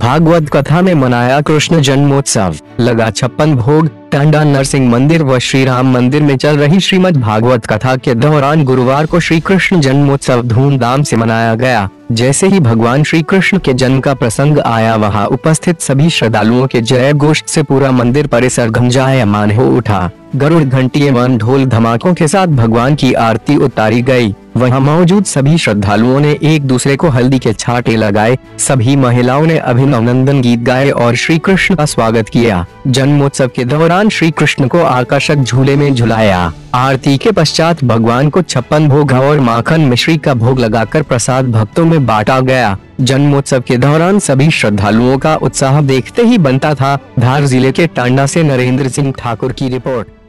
भागवत कथा में मनाया कृष्ण जन्मोत्सव, लगा 56 भोग। टांडा नरसिंह मंदिर व श्री राम मंदिर में चल रही श्रीमद् भागवत कथा के दौरान गुरुवार को श्री कृष्ण जन्मोत्सव धूमधाम से मनाया गया। जैसे ही भगवान श्री कृष्ण के जन्म का प्रसंग आया, वहां उपस्थित सभी श्रद्धालुओं के जय घोष से पूरा मंदिर परिसर गुंजायमान हो उठा। गरुड़ घंटी एवं ढोल धमाकों के साथ भगवान की आरती उतारी गई। वहां मौजूद सभी श्रद्धालुओं ने एक दूसरे को हल्दी के छांटे लगाए। सभी महिलाओं ने अभिनंदन गीत गाए और श्री कृष्ण का स्वागत किया। जन्मोत्सव के दौरान श्री कृष्ण को आकर्षक झूले में झुलाया। आरती के पश्चात भगवान को 56 भोग और माखन मिश्री का भोग लगाकर प्रसाद भक्तों में बांटा गया। जन्मोत्सव के दौरान सभी श्रद्धालुओं का उत्साह देखते ही बनता था। धार जिले के टांडा से नरेंद्र सिंह ठाकुर की रिपोर्ट।